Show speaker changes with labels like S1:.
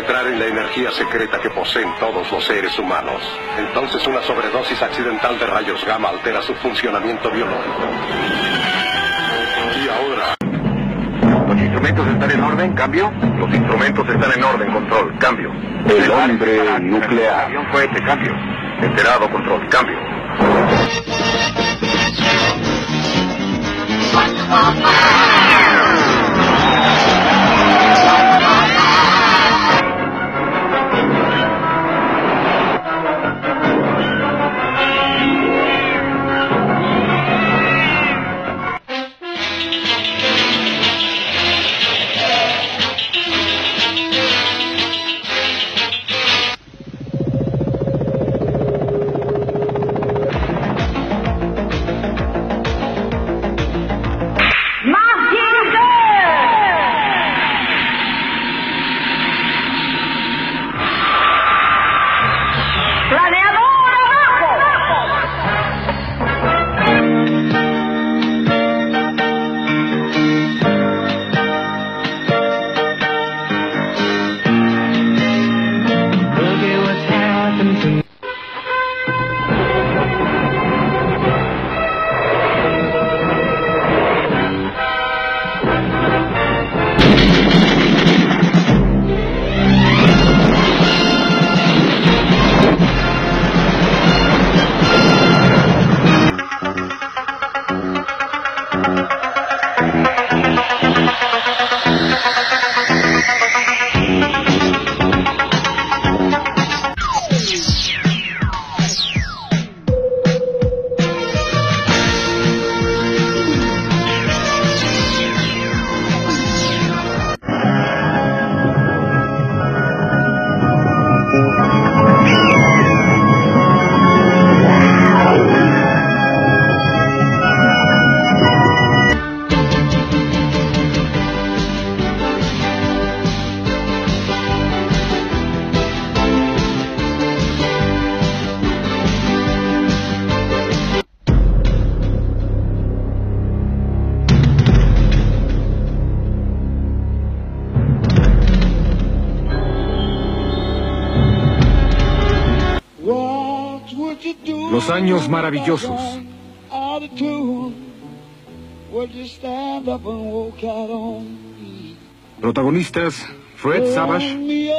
S1: penetrar en la energía secreta que poseen todos los seres humanos. Entonces una sobredosis accidental de rayos gamma altera su funcionamiento biológico. Y ahora...
S2: ¿Los instrumentos están en orden? ¿Cambio? Los instrumentos están en orden, control. Cambio.
S3: El hombre nuclear.
S2: El avión fue este, cambio. Enterado, control. Cambio.
S4: Los años maravillosos. Protagonistas: Fred Savage,